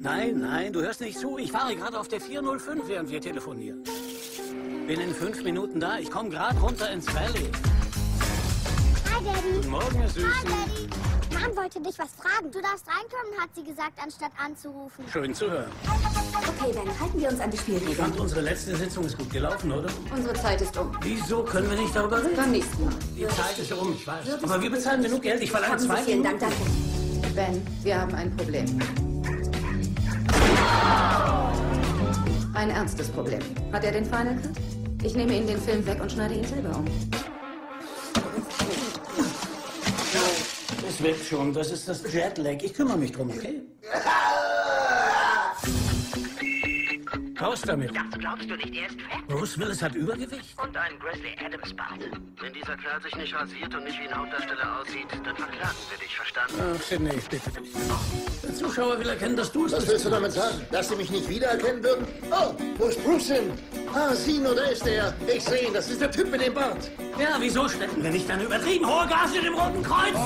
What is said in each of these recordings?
Nein, nein, du hörst nicht zu. Ich fahre gerade auf der 405, während wir telefonieren. Bin in 5 Minuten da. Ich komme gerade runter ins Valley. Hi, Daddy. Guten Morgen, ihr Süßen. Hi, Daddy. Mom wollte dich was fragen. Du darfst reinkommen, hat sie gesagt, anstatt anzurufen. Schön zu hören. Okay, dann halten wir uns an die Ich Spielregeln. fand, unsere letzte Sitzung ist gut gelaufen, oder? Unsere Zeit ist um. Wieso können wir nicht darüber reden? Beim nächsten Mal. Die Zeit ist um, ich weiß. Aber wir bezahlen genug Geld. Ich verlange Haben Sie 2 vielen Minuten. Dank, danke. Ben, wir haben ein Problem. Ein ernstes Problem. Hat er den Final Cut? Ich nehme Ihnen den Film weg und schneide ihn selber um. Das wird schon. Das ist das Jetlag. Ich kümmere mich drum, okay? Raus damit. Das glaubst du nicht, er ist fett. Bruce Willis hat Übergewicht. Und einen Grizzly Adams Bart. Wenn dieser Kerl sich nicht rasiert und nicht wie ein Hauptdarsteller aussieht, dann verklagen wir dich, verstanden? Ach, Sidney, ich bitte dich. Der Zuschauer will erkennen, dass du es Was bist. willst du damit sagen? Dass sie mich nicht wiedererkennen würden? Oh, wo ist Bruce hin? Ah, sieh nur, da ist er. Ich sehe ihn, das ist der Typ mit dem Bart. Ja, wieso stecken wir nicht eine übertrieben hohe Gage dem Roten Kreuz?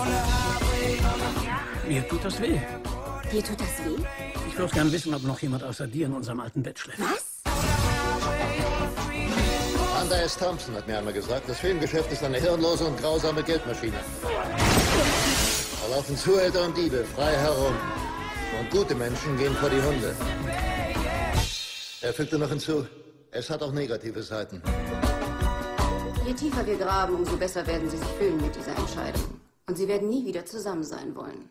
Mir tut das weh. Dir tut das weh? Ich würde gern wissen, ob noch jemand außer dir in unserem alten Bett schläft. Was? Hunter S. Thompson hat mir einmal gesagt, das Filmgeschäft ist eine hirnlose und grausame Geldmaschine. Da laufen Zuhälter und Diebe frei herum. Und gute Menschen gehen vor die Hunde. Er fügte noch hinzu, es hat auch negative Seiten. Je tiefer wir graben, umso besser werden Sie sich fühlen mit dieser Entscheidung. Und Sie werden nie wieder zusammen sein wollen.